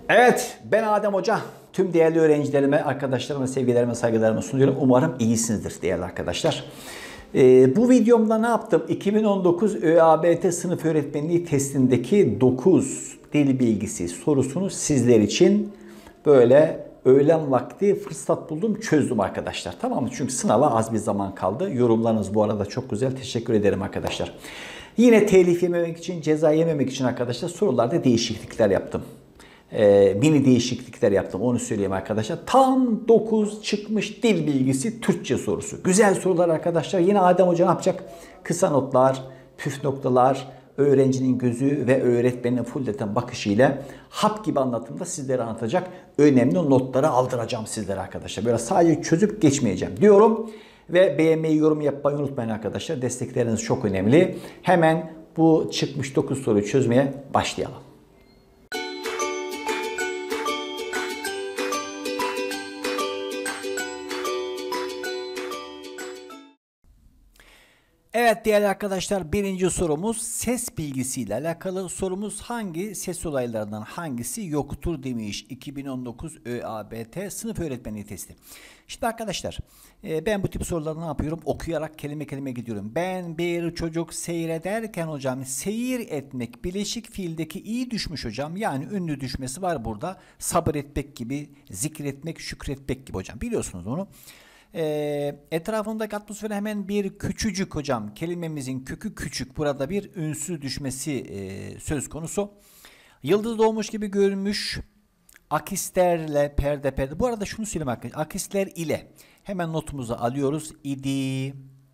Evet, ben Adem Hoca. Tüm değerli öğrencilerime, arkadaşlarıma, sevgilerime, saygılarımı sunuyorum. Umarım iyisinizdir değerli arkadaşlar. Bu videomda ne yaptım? 2019 ÖABT sınıf öğretmenliği testindeki 9 dil bilgisi sorusunu sizler için böyle öğlen vakti fırsat buldum, çözdüm arkadaşlar. Tamam mı? Çünkü sınava az bir zaman kaldı. Yorumlarınız bu arada çok güzel. Teşekkür ederim arkadaşlar. Yine telif yememek için, ceza yememek için arkadaşlar sorularda değişiklikler yaptım. Mini değişiklikler yaptım, onu söyleyeyim arkadaşlar. Tam 9 çıkmış dil bilgisi Türkçe sorusu. Güzel sorular arkadaşlar. Yine Adem Hoca ne yapacak? Kısa notlar, püf noktalar, öğrencinin gözü ve öğretmenin fulleten bakışıyla hap gibi anlatımda sizlere anlatacak. Önemli notları aldıracağım sizlere arkadaşlar. Böyle sadece çözüp geçmeyeceğim diyorum. Ve beğenmeyi, yorum yapmayı unutmayın arkadaşlar. Destekleriniz çok önemli. Hemen bu çıkmış 9 soruyu çözmeye başlayalım. Evet değerli arkadaşlar, birinci sorumuz ses bilgisiyle alakalı. Sorumuz hangi ses olaylarından hangisi yoktur demiş 2019 ÖABT sınıf öğretmenliği testi. Şimdi arkadaşlar ben bu tip soruları ne yapıyorum? Okuyarak kelime kelime gidiyorum. Ben bir çocuk seyrederken hocam, seyir etmek bileşik fiildeki iyi düşmüş hocam. Yani ünlü düşmesi var burada. Sabretmek gibi, zikretmek, şükretmek gibi hocam. Biliyorsunuz onu. Etrafındaki atmosfere hemen bir küçücük hocam, kelimemizin kökü küçük, burada bir ünsüz düşmesi söz konusu. Yıldız doğmuş gibi görünmüş, akislerle perde. Bu arada şunu söyleyeyim arkadaşlar, akisler ile hemen notumuzu alıyoruz. İdi,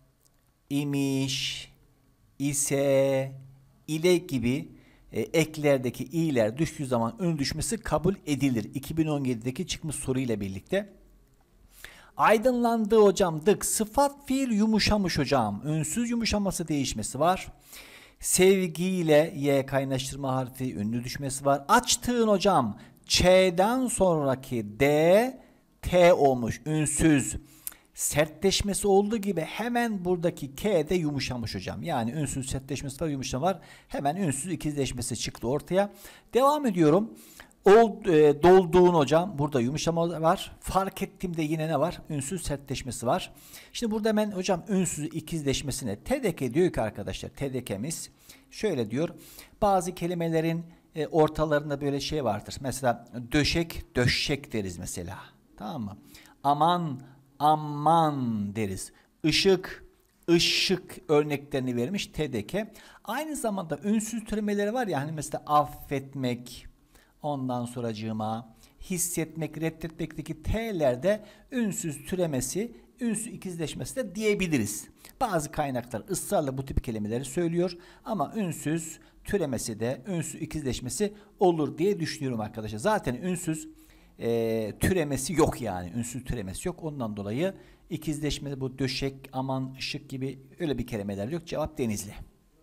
imiş, ise, ile gibi eklerdeki i'ler düştüğü zaman ün düşmesi kabul edilir. 2017'deki çıkmış soruyla birlikte. Aydınlandı hocam, dık, sıfat fiil yumuşamış hocam, ünsüz yumuşaması değişmesi var. Sevgiyle y kaynaştırma harfi ünlü düşmesi var. Açtığın hocam, ç'den sonraki d t olmuş, ünsüz. Sertleşmesi olduğu gibi hemen buradaki k de yumuşamış hocam. Yani ünsüz sertleşmesi var, yumuşama var. Hemen ünsüz ikizleşmesi çıktı ortaya. Devam ediyorum. Dolduğun hocam, burada yumuşama var. Fark ettiğimde yine ne var? Ünsüz sertleşmesi var. Şimdi burada hemen hocam ünsüz ikizleşmesine TDK diyor ki arkadaşlar, TDK'miz şöyle diyor. Bazı kelimelerin ortalarında böyle şey vardır. Mesela döşek, döşek deriz mesela. Tamam mı? Aman, aman deriz. Işık, ışık örneklerini vermiş TDK. Aynı zamanda ünsüz türemeleri var ya, hani mesela affetmek, ondan sonracığıma hissetmek, reddetmekteki t'lerde ünsüz türemesi, ünsüz ikizleşmesi de diyebiliriz. Bazı kaynaklar ısrarla bu tip kelimeleri söylüyor ama ünsüz türemesi de, ünsüz ikizleşmesi olur diye düşünüyorum arkadaşlar. Zaten ünsüz türemesi yok yani. Ünsüz türemesi yok. Ondan dolayı ikizleşme, bu döşek, aman, ışık gibi öyle bir kelimeler yok. Cevap Denizli.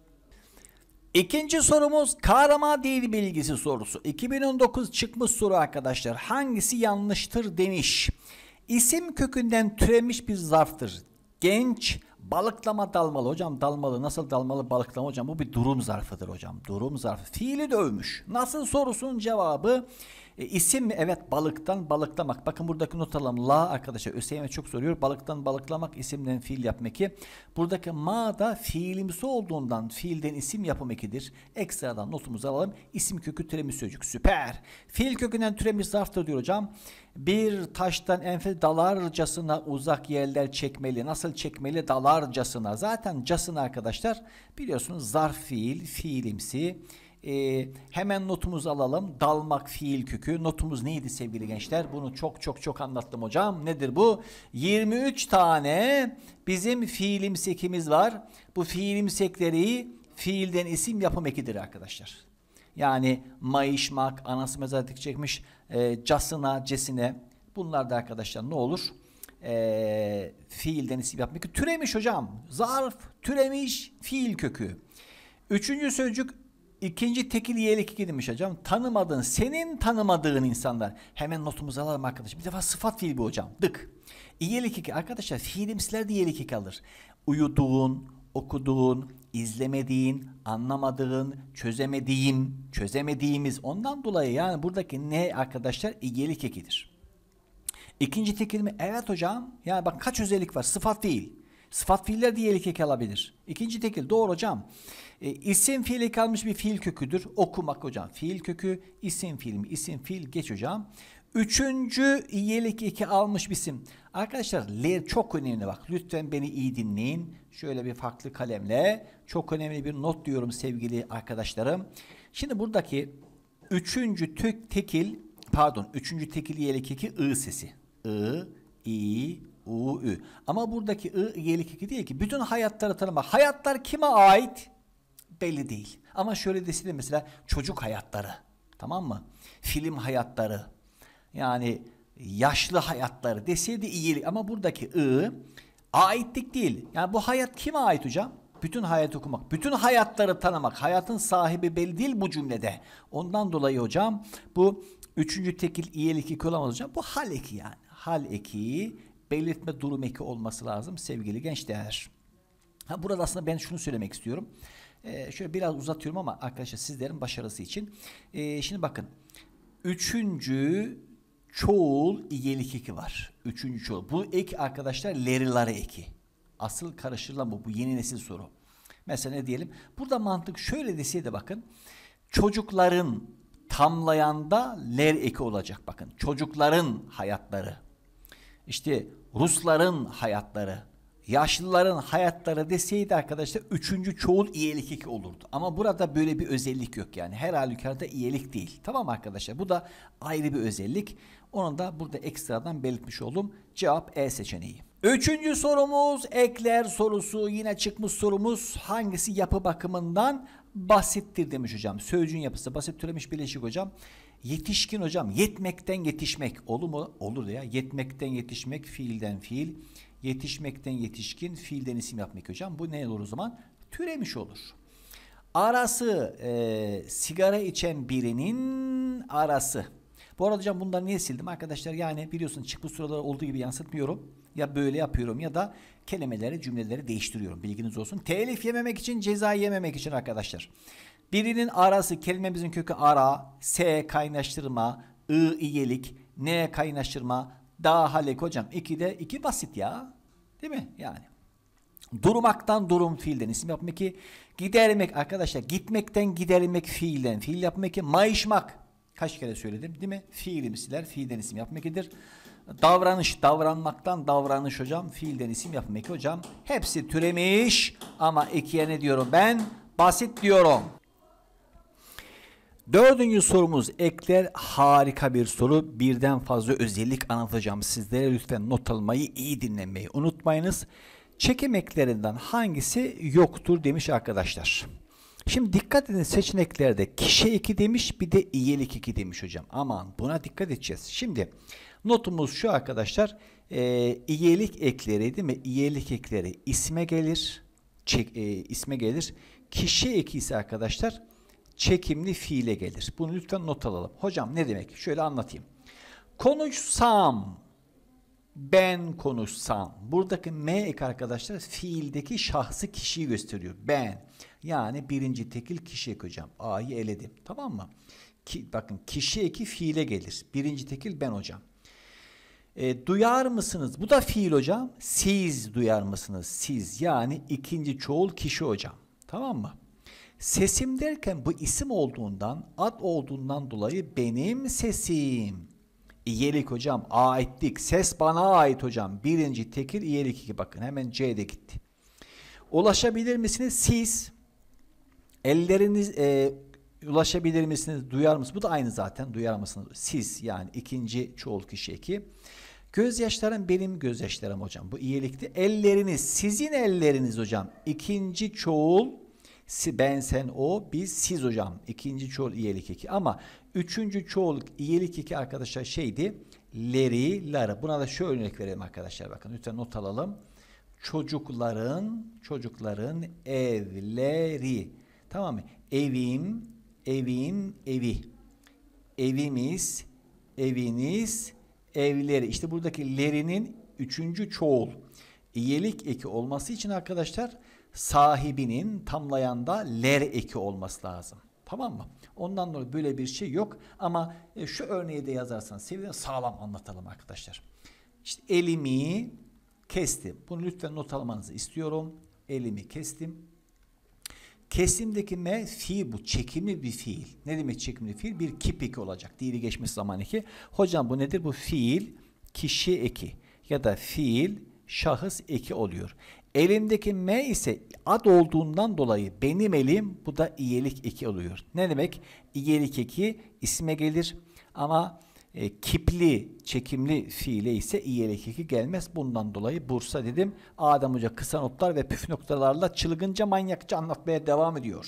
İkinci sorumuz karama dil bilgisi sorusu. 2019 çıkmış soru arkadaşlar. Hangisi yanlıştır demiş. İsim kökünden türemiş bir zarftır. Genç, balıklama, dalmalı. Hocam dalmalı, nasıl dalmalı, balıklama hocam? Bu bir durum zarfıdır hocam. Durum zarfı. Fiili dövmüş. Nasıl sorusunun cevabı isim mi? Evet, balıktan balıklamak. Bakın buradaki not alalım. La arkadaşlar ÖSYM çok soruyor. Balıktan balıklamak, isimden fiil yapmak ki. Buradaki ma da fiilimsi olduğundan fiilden isim yapım ekidir. Ekstradan notumuzu alalım. İsim kökü türemiş sözcük. Süper. Fiil kökünden türemiş zarftır diyor hocam. Bir taştan enfes dalarcasına uzak yerler çekmeli. Nasıl çekmeli? Dalarcasına. Zaten casına arkadaşlar biliyorsunuz zarf fiil, fiilimsi. Hemen notumuzu alalım. Dalmak fiil kökü. Notumuz neydi sevgili gençler? Bunu çok anlattım hocam. Nedir bu? 23 tane bizim fiilimsi ekimiz var. Bu fiilimsi ekleri fiilden isim yapım ekidir arkadaşlar. Yani mayışmak, anası mezarlık çekmiş, casına, cesine. Bunlar da arkadaşlar ne olur? Fiilden isim yapmak eki. Türemiş hocam. Zarf, türemiş, fiil kökü. Üçüncü sözcük İkinci tekil iyelik iki demiş hocam. Tanımadığın, senin tanımadığın insanlar. Hemen notumuzu alalım arkadaşlar. Bir defa sıfat fiil bu hocam. Dık. İyelik iki. Arkadaşlar fiilimsiler de iyelik iki alır. Uyuduğun, okuduğun, izlemediğin, anlamadığın, çözemediğimiz ondan dolayı yani buradaki ne arkadaşlar? İyilik ekidir. İkinci tekil mi? Evet hocam. Yani bak kaç özellik var? Sıfat fiil. Sıfat fiiller de iyilik eki alabilir. İkinci tekil doğru hocam. İsim fiil eki almış bir fiil köküdür. Okumak hocam. Fiil kökü isim fiil mi? İsim fiil geç hocam. Üçüncü iyilik eki almış bir isim. Arkadaşlar ler çok önemli bak. Lütfen beni iyi dinleyin. Şöyle bir farklı kalemle çok önemli bir not diyorum sevgili arkadaşlarım. Şimdi buradaki üçüncü tekil iyilik eki ı sesi. I, i, u, ü. Ama buradaki iyilik eki değil ki. Bütün hayatları tanımak. Hayatlar kime ait? Belli değil. Ama şöyle deseydi mesela çocuk hayatları. Tamam mı? Film hayatları. Yani yaşlı hayatları deseydi iyilik. Ama buradaki aitlik değil. Yani bu hayat kime ait hocam? Bütün hayatı okumak, bütün hayatları tanımak, hayatın sahibi belli değil bu cümlede. Ondan dolayı hocam bu üçüncü tekil iyilik eki olamaz hocam. Bu hal eki yani. Hal eki, belirtme durum eki olması lazım sevgili gençler. Burada aslında ben şunu söylemek istiyorum. Şöyle biraz uzatıyorum ama arkadaşlar sizlerin başarısı için. Şimdi bakın. Üçüncü çoğul iyilik eki var. Üçüncü çoğul. Bu ek arkadaşlar leriları eki. Asıl karıştırılan bu yeni nesil soru. Mesela ne diyelim? Burada mantık şöyle deseydi bakın. Çocukların tamlayanda ler eki olacak bakın. Çocukların hayatları. İşte Rusların hayatları. Yaşlıların hayatları deseydi arkadaşlar üçüncü çoğul iyilik eki olurdu. Ama burada böyle bir özellik yok yani. Her halükarda iyilik değil. Tamam arkadaşlar? Bu da ayrı bir özellik. Onu da burada ekstradan belirtmiş oldum. Cevap E seçeneği. Üçüncü sorumuz ekler sorusu. Yine çıkmış sorumuz. Hangisi yapı bakımından basittir demiş hocam. Sözcüğün yapısı basit türemiş bileşik hocam. Yetişkin hocam. Yetmekten yetişmek. Olur mu? Olur ya. Yetmekten yetişmek fiilden fiil. Yetişmekten yetişkin, fiilden isim yapmak hocam. Bu ne olur o zaman? Türemiş olur. Arası, sigara içen birinin arası. Bu arada hocam bunları niye sildim arkadaşlar? Yani biliyorsun çıkmış soruları olduğu gibi yansıtmıyorum. Ya böyle yapıyorum ya da kelimeleri, cümleleri değiştiriyorum. Bilginiz olsun. Telif yememek için, ceza yememek için arkadaşlar. Birinin arası, kelimemizin kökü ara, S kaynaştırma, I iyilik, N kaynaştırma, daha halek hocam. 2 basit ya. Değil mi? Yani. Durmaktan durum fiilden isim yapmak ki. Gidermek arkadaşlar. Gitmekten gidermek fiilden. Fiil yapmak ki. Mayışmak. Kaç kere söyledim değil mi? Fiilimsiler fiilden isim yapmak idir. Davranış. Davranmaktan davranış hocam. Fiilden isim yapmak hocam. Hepsi türemiş. Ama ikiye ne diyorum ben? Basit diyorum. Dördüncü sorumuz ekler harika bir soru. Birden fazla özellik anlatacağım sizlere. Lütfen not almayı, iyi dinlemeyi unutmayınız. Çekim eklerinden hangisi yoktur demiş arkadaşlar. Şimdi dikkat edin seçeneklerde kişi eki demiş bir de iyilik eki demiş hocam. Aman buna dikkat edeceğiz. Şimdi notumuz şu arkadaşlar. İyilik ekleri değil mi? İyilik ekleri isme gelir. İsme gelir. Kişi eki ise arkadaşlar çekimli fiile gelir. Bunu lütfen not alalım. Hocam ne demek? Şöyle anlatayım. Konuşsam, ben konuşsam. Buradaki M ek arkadaşlar fiildeki şahsı kişiyi gösteriyor. Ben. Yani birinci tekil kişi ek hocam. A'yı eledim. Tamam mı? Bakın kişi eki fiile gelir. Birinci tekil ben hocam. Duyar mısınız? Bu da fiil hocam. Siz duyar mısınız? Siz yani ikinci çoğul kişi hocam. Tamam mı? Sesim derken bu isim olduğundan, ad olduğundan dolayı benim sesim. İyilik hocam, aitlik. Ses bana ait hocam. Birinci tekil iyilik 2. Bakın hemen C'de gitti. Ulaşabilir misiniz? Siz. Elleriniz ulaşabilir misiniz? Duyar mısınız? Bu da aynı zaten. Duyar mısınız? Siz yani ikinci çoğul kişi 2. Gözyaşlarım benim gözyaşlarım hocam. Bu iyilikti. Elleriniz, sizin elleriniz hocam. İkinci çoğul ben, sen, o, biz, siz hocam. İkinci çoğul iyilik 2. Ama üçüncü çoğul iyilik 2 arkadaşlar şeydi. Leri, ları. Buna da şu örnek verelim arkadaşlar. Bakın lütfen not alalım. Çocukların evleri. Tamam mı? Evim, evi. Evimiz, eviniz, evleri. İşte buradaki lerinin üçüncü çoğul iyilik eki olması için arkadaşlar sahibinin tamlayanda ler eki olması lazım. Tamam mı? Ondan dolayı böyle bir şey yok. Ama şu örneği de yazarsanız sevinirim, sağlam anlatalım arkadaşlar. İşte elimi kestim. Bunu lütfen not almanızı istiyorum. Elimi kestim. Kesimdeki me fiil, bu çekimli bir fiil. Ne demek çekimli fiil? Bir kip eki olacak. Dili geçmiş zaman eki. Hocam bu nedir? Bu fiil kişi eki ya da fiil şahıs eki oluyor. Elimdeki me ise ad olduğundan dolayı benim elim, bu da iyelik eki oluyor. Ne demek? İyelik eki isme gelir ama kipli, çekimli fiile ise iyelik eki gelmez. Bundan dolayı Bursa dedim. Adem Hoca kısa notlar ve püf noktalarla çılgınca manyakça anlatmaya devam ediyor.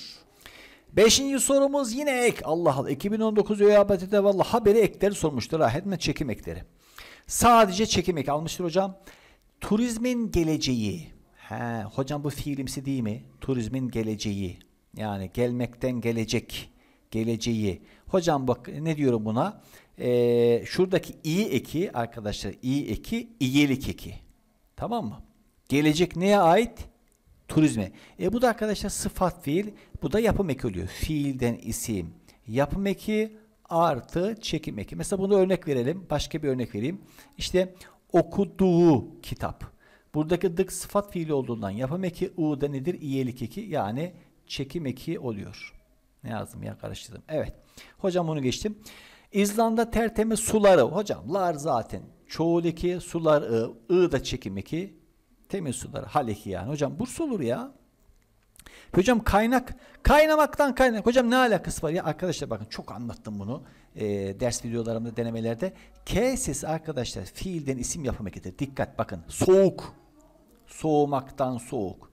5. sorumuz yine ek. Allah Allah. 2019 ÖABT'de vallahi haberi ekleri sormuştur. Rahmetme çekim ekleri. Sadece çekim eki almıştır hocam. Turizmin geleceği. Hocam bu fiilimsi değil mi? Turizmin geleceği. Yani gelmekten gelecek. Geleceği. Hocam bak ne diyorum buna? Şuradaki i eki arkadaşlar, i eki iyelik eki. Tamam mı? Gelecek neye ait? Turizme. Bu da arkadaşlar sıfat fiil. Bu da yapım eki oluyor. Fiilden isim. Yapım eki artı çekim eki. Mesela bunu örnek verelim. Başka bir örnek vereyim. İşte okuduğu kitap. Buradaki dık sıfat fiili olduğundan yapım eki u da nedir? İyelik eki yani çekim eki oluyor. Ne yazdım ya, karıştırdım. Evet. Hocam onu geçtim. İzlanda tertemiz suları. Hocam lar zaten çoğul eki, sular ı da çekim eki. Temiz suları hal eki yani. Hocam Bursa olur ya. Hocam kaynak. Kaynamaktan kaynak. Hocam ne alakası var ya? Arkadaşlar bakın çok anlattım bunu. Ders videolarımda, denemelerde. K sesi arkadaşlar fiilden isim yapım ekidir. Dikkat bakın. Soğuk. Soğumaktan soğuk.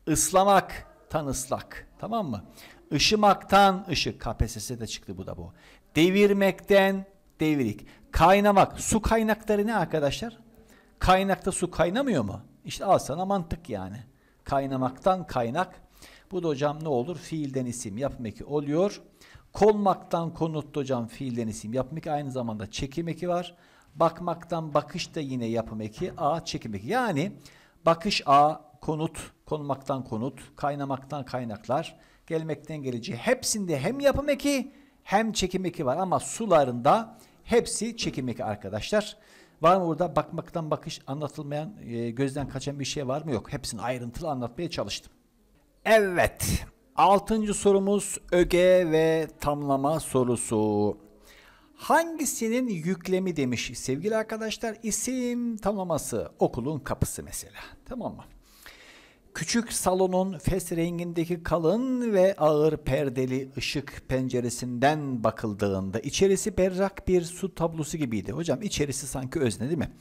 Islamaktan ıslak. Tamam mı? Işımaktan ışık. KPSS'de çıktı bu da bu. Devirmekten devirik. Kaynamak. Su kaynakları ne arkadaşlar? Kaynakta su kaynamıyor mu? İşte al sana mantık yani. Kaynamaktan kaynak. Bu da hocam ne olur? Fiilden isim yapım eki oluyor. Konmaktan konut da hocam fiilden isim yapım eki. Aynı zamanda çekim eki var. Bakmaktan bakış da yine yapım eki. A çekim eki. Yani bakış a, konut, konmaktan konut, kaynamaktan kaynaklar, gelmekten geleceği. Hepsinde hem yapım eki hem çekim eki var ama sularında hepsi çekim eki arkadaşlar. Var mı burada bakmaktan bakış anlatılmayan, gözden kaçan bir şey var mı? Yok. Hepsini ayrıntılı anlatmaya çalıştım. Evet. 6. sorumuz öge ve tamlama sorusu. Hangisinin yüklemi demiş sevgili arkadaşlar? İsim tamlaması. Okulun kapısı mesela. Tamam mı? Küçük salonun fes rengindeki kalın ve ağır perdeli ışık penceresinden bakıldığında içerisi berrak bir su tablosu gibiydi. Hocam içerisi sanki özne değil mi?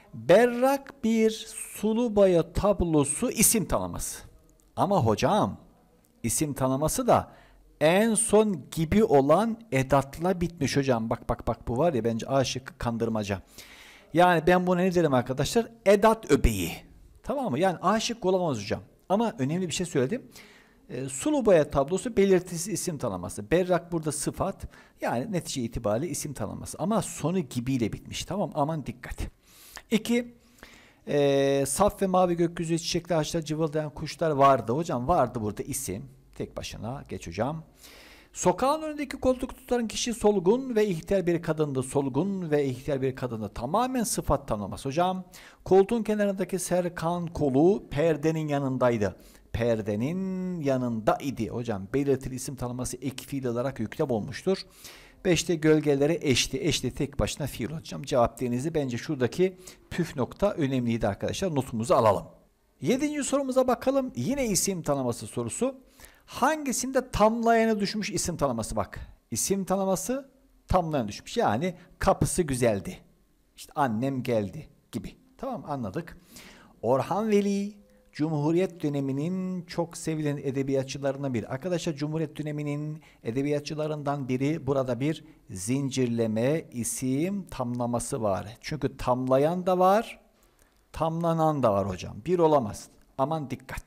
Berrak bir sulu boya tablosu isim tanıması. Ama hocam isim tanıması da en son gibi olan edatla bitmiş hocam. Bak bu var ya, bence A şıkkı kandırmaca. Yani ben buna ne derim arkadaşlar? Edat öbeği. Tamam mı? Yani A şıkkı olamaz hocam. Ama önemli bir şey söyledim. Sulu boya tablosu belirtisi isim tanıması. Berrak burada sıfat. Yani netice itibariyle isim tanıması. Ama sonu gibiyle bitmiş. Tamam, aman dikkat. 2. Saf ve mavi gökyüzü, çiçekli ağaçlar, cıvıldayan kuşlar vardı. Hocam vardı burada isim. Tek başına geç hocam. Sokağın önündeki koltuk tutan kişi solgun ve ihtiyar bir kadındı. Solgun ve ihtiyar bir kadındı. Tamamen sıfat tanımlaması hocam. Koltuğun kenarındaki Serkan kolu perdenin yanındaydı. Perdenin yanındaydı. Hocam belirtili isim tanımlaması ek fiil olarak yüklem olmuştur. 5'te gölgelere eşti. Eşti tek başına fiil hocam. Cevap denizi, bence şuradaki püf nokta önemliydi arkadaşlar. Notumuzu alalım. 7. sorumuza bakalım. Yine isim tanıması sorusu. Hangisinde tamlayana düşmüş isim tanıması bak. İsim tanıması tamlayana düşmüş. Yani kapısı güzeldi. İşte annem geldi gibi. Tamam, anladık. Orhan Veli Cumhuriyet döneminin çok sevilen edebiyatçılarından biri. Arkadaşlar Cumhuriyet döneminin edebiyatçılarından biri, burada bir zincirleme isim tamlaması var. Çünkü tamlayan da var, tamlanan da var hocam. Bir olamaz. Aman dikkat.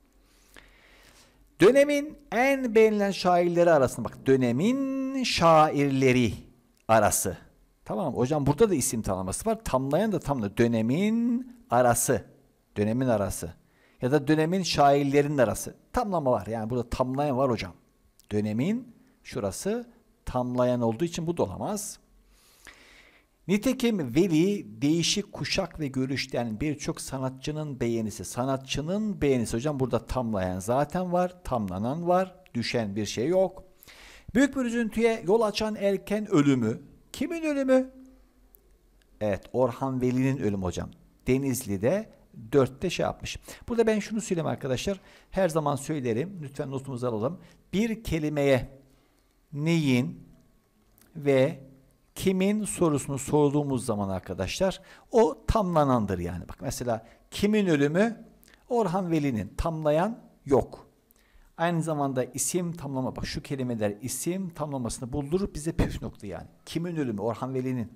Dönemin en beğenilen şairleri arasında bak. Dönemin şairleri arası. Tamam hocam, burada da isim tanıması var. Tamlayan da tamla. Dönemin arası. Dönemin arası. Ya da dönemin şairlerinin arası. Tamlama var. Yani burada tamlayan var hocam. Dönemin şurası tamlayan olduğu için bu da olamaz. Nitekim Veli değişik kuşak ve görüşten birçok sanatçının beğenisi. Sanatçının beğenisi hocam burada tamlayan zaten var. Tamlanan var. Düşen bir şey yok. Büyük bir üzüntüye yol açan erken ölümü. Kimin ölümü? Evet, Orhan Veli'nin ölümü hocam. Denizli'de 4'te şey yapmış. Burada ben şunu söyleyeyim arkadaşlar. Her zaman söylerim. Lütfen notumuzu alalım. Bir kelimeye neyin ve kimin sorusunu sorduğumuz zaman arkadaşlar o tamlanandır yani. Bak mesela kimin ölümü? Orhan Veli'nin. Tamlayan yok. Aynı zamanda isim tamlama. Bak şu kelimeler isim tamlamasını buldurup bize püf nokta yani. Kimin ölümü? Orhan Veli'nin.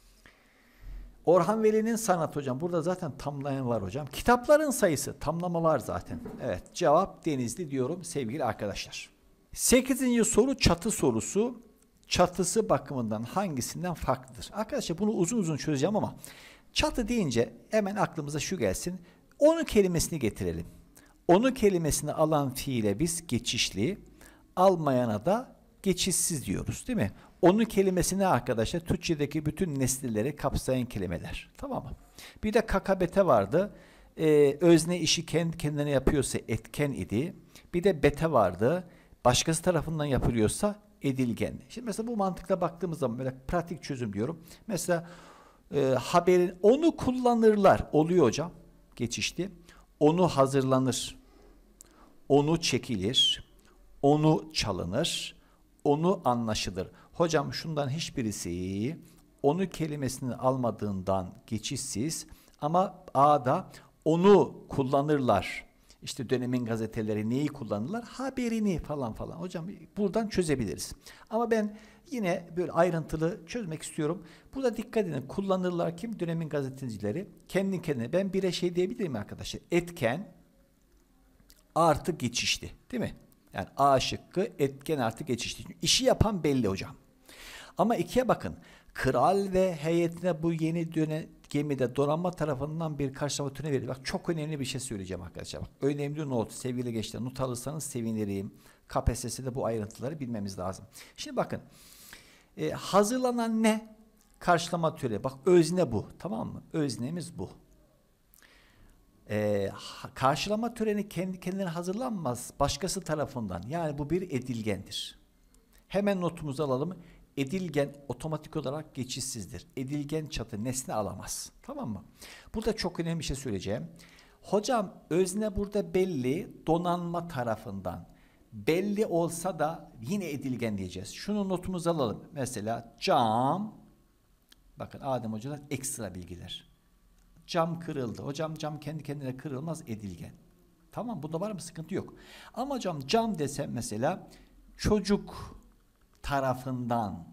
Orhan Veli'nin sanat hocam. Burada zaten tamlayan var hocam. Kitapların sayısı tamlama var zaten. Evet, cevap Denizli diyorum sevgili arkadaşlar. 8. soru çatı sorusu. Çatısı bakımından hangisinden farklıdır? Arkadaşlar bunu uzun uzun çözeceğim ama çatı deyince hemen aklımıza şu gelsin. Onu kelimesini getirelim. Onu kelimesini alan fiile biz geçişli, almayana da geçişsiz diyoruz değil mi? Onu kelimesine arkadaşlar Türkçedeki bütün nesneleri kapsayan kelimeler. Tamam mı? Bir de kakabete vardı. Özne işi kendi kendine yapıyorsa etken idi. Bir de bete vardı. Başkası tarafından yapılıyorsa edilgen. Şimdi mesela bu mantıkla baktığımız zaman böyle pratik çözüm diyorum. Mesela haberin onu kullanırlar oluyor hocam. Geçişti. Onu hazırlanır. Onu çekilir. Onu çalınır. Onu anlaşılır. Hocam şundan hiçbirisi onu kelimesini almadığından geçişsiz ama A'da onu kullanırlar. İşte dönemin gazeteleri neyi kullanırlar? Haberini falan falan. Hocam buradan çözebiliriz. Ama ben yine böyle ayrıntılı çözmek istiyorum. Burada dikkat edin. Kullanırlar kim? Dönemin gazetecileri. Kendi kendine. Ben bire şey diyebilir miyim arkadaşlar? Etken artı geçişti. Değil mi? Yani A şıkkı etken artı geçişti. İşi yapan belli hocam. Ama ikiye bakın. Kral ve heyetine bu yeni gemide donanma tarafından bir karşılama türüne verildi. Bak çok önemli bir şey söyleyeceğim arkadaşlar. Bak, önemli not sevgili gençler. Not alırsanız sevinirim. KPSS'de bu ayrıntıları bilmemiz lazım. Şimdi bakın. Hazırlanan ne? Karşılama türü. Bak özne bu. Tamam mı? Öznemiz bu. Karşılama töreni kendi kendine hazırlanmaz. Başkası tarafından. Yani bu bir edilgendir. Hemen notumuzu alalım. Edilgen otomatik olarak geçişsizdir. Edilgen çatı nesne alamaz. Tamam mı? Burada çok önemli bir şey söyleyeceğim. Hocam özne burada belli donanma tarafından. Belli olsa da yine edilgen diyeceğiz. Şunu notumuzu alalım. Mesela cam. Bakın Adem Hoca'dan ekstra bilgiler. Cam kırıldı. Hocam cam kendi kendine kırılmaz edilgen. Tamam bunda var mı sıkıntı yok. Ama hocam cam desem mesela çocuk tarafından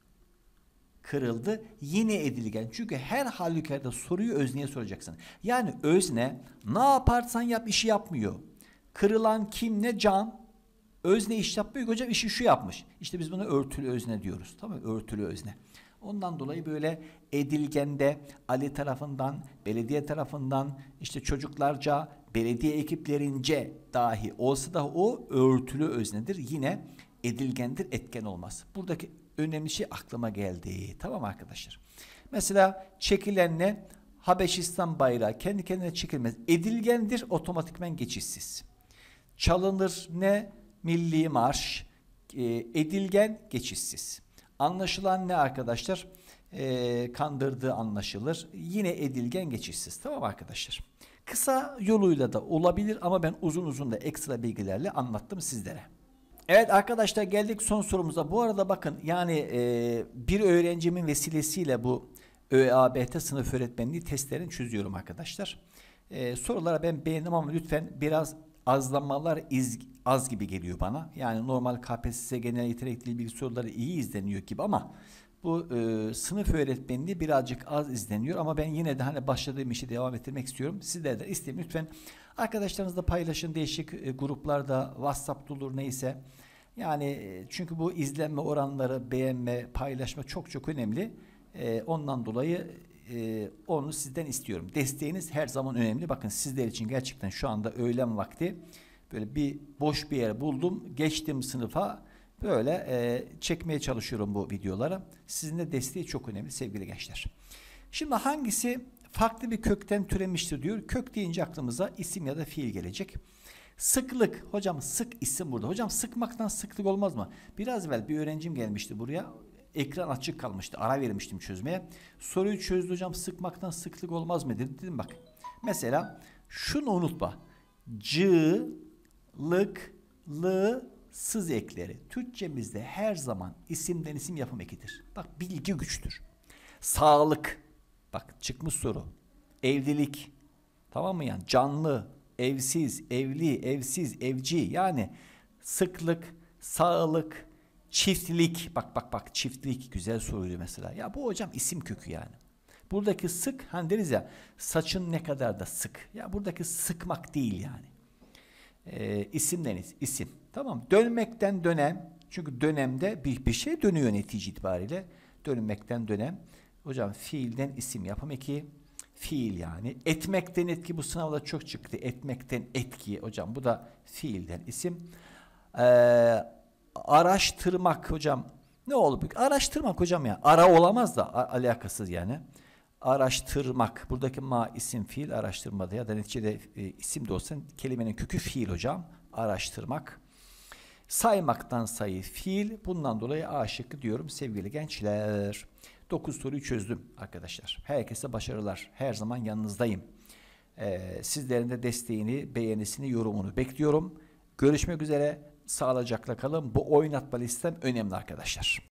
kırıldı yine edilgen. Çünkü her halükarda soruyu özneye soracaksın. Yani özne ne yaparsan yap işi yapmıyor. Kırılan kim ne cam. Özne iş yapmıyor. Hocam işi şu yapmış. İşte biz buna örtülü özne diyoruz. Tamam mı? Örtülü özne. Ondan dolayı böyle edilgende Ali tarafından, belediye tarafından, işte çocuklarca, belediye ekiplerince dahi olsa da o örtülü öznedir. Yine edilgendir, etken olmaz. Buradaki önemli şey aklıma geldi. Tamam arkadaşlar. Mesela çekilen ne? Habeşistan bayrağı kendi kendine çekilmez. Edilgendir, otomatikmen geçişsiz. Çalınır ne? Milli marş. Edilgen, geçişsiz. Anlaşılan ne arkadaşlar? Kandırdığı anlaşılır. Yine edilgen, geçişsiz. Tamam arkadaşlar. Kısa yoluyla da olabilir ama ben uzun uzun da ekstra bilgilerle anlattım sizlere. Evet arkadaşlar geldik son sorumuza. Bu arada bakın yani bir öğrencimin vesilesiyle bu ÖABT sınıf öğretmenliği testlerini çözüyorum arkadaşlar. Sorulara ben beğendim ama lütfen biraz azlamalar az gibi geliyor bana. Yani normal KPSS genel yetenek dil bilgi soruları iyi izleniyor gibi ama bu sınıf öğretmenliği birazcık az izleniyor ama ben yine de hani başladığım işi devam ettirmek istiyorum. Sizlerden isterim lütfen arkadaşlarınızla paylaşın değişik gruplarda WhatsApp olur neyse. Yani çünkü bu izlenme oranları beğenme paylaşma çok çok önemli. Ondan dolayı onu sizden istiyorum. Desteğiniz her zaman önemli. Bakın sizler için gerçekten şu anda öğlen vakti böyle bir boş bir yer buldum. Geçtim sınıfa böyle çekmeye çalışıyorum bu videoları. Sizin de desteği çok önemli sevgili gençler. Şimdi hangisi farklı bir kökten türemiştir diyor. Kök deyince aklımıza isim ya da fiil gelecek. Sıklık. Hocam sık isim burada. Hocam sıkmaktan sıklık olmaz mı? Biraz evvel bir öğrencim gelmişti buraya. Ekran açık kalmıştı. Ara vermiştim çözmeye. Soruyu çözdü hocam, sıkmaktan sıklık olmaz mı dedim bak. Mesela şunu unutma. C, lık, lı, sız ekleri. Türkçemizde her zaman isimden isim yapım ekidir. Bak bilgi güçtür. Sağlık. Bak çıkmış soru. Evlilik. Tamam mı yani? Canlı, evsiz, evli, evsiz, evci. Yani sıklık, sağlık, çiftlik. Bak çiftlik güzel soruydu mesela. Ya bu hocam isim kökü yani. Buradaki sık hani deriz ya saçın ne kadar da sık. Ya buradaki sıkmak değil yani. İsimdeniz isim. Tamam. Dönmekten dönem. Çünkü dönemde bir şey dönüyor netice itibariyle. Dönmekten dönem. Hocam fiilden isim yapım eki. Fiil yani. Etmekten etki bu sınavda çok çıktı. Etmekten etki. Hocam bu da fiilden isim. Araştırmak hocam. Ne olur? Araştırmak hocam ya. Ara olamaz da alakasız yani. Araştırmak. Buradaki ma isim fiil araştırmada ya da neticede isim de olsa kelimenin kökü fiil hocam. Araştırmak. Saymaktan sayı fiil. Bundan dolayı A şıkkı diyorum sevgili gençler. 9 soruyu çözdüm arkadaşlar. Herkese başarılar. Her zaman yanınızdayım. Sizlerin de desteğini, beğenisini, yorumunu bekliyorum. Görüşmek üzere. Sağlıcakla kalın. Bu oynatma listem önemli arkadaşlar.